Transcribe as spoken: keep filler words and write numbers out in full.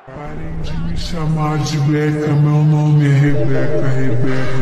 Parem de me chamar de Beca, meu nome é Rebeca, Rebeca.